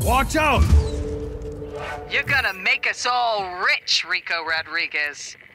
Watch out! You're gonna make us all rich, Rico Rodriguez.